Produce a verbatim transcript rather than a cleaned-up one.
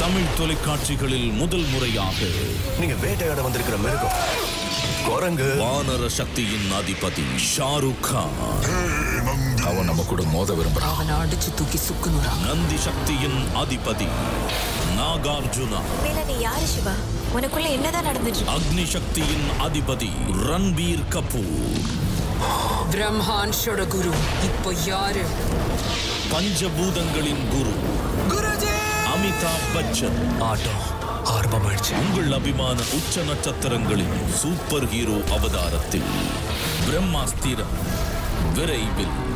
தமிழ் தொலைக்காட்சிகளில் முதல் முறையாக நீங்க வேட்டையாட வந்திருக்கிற மிருகம் குரங்கு. வானர சக்தியின் அதிபதி ஷாருக் கான். அவன் நம்ம கூட மோத விரும்புறான். அவனை அடிச்சு தூக்கி சுக்குனுறான். நந்தி சக்தியின் அதிபதி நாகார்ஜுனா. நீ யாரு சிவா? உனக்குள்ள என்னதான் நடந்துச்சு? அக்னி சக்தியின் அதிபதி ரன்பீர் கபூர். பிரம்மான்ஷோட குரு இப்போ யாரு? பஞ்சபூதங்களின் குரு அமிதாப் பச்சன். ஆட்டம் ஆரம்பமாயிடுச்சு. உங்கள் அபிமான உச்ச நட்சத்திரங்களின் சூப்பர் ஹீரோ அவதாரத்தில் பிரம்மாஸ்திரம் விரைவில்.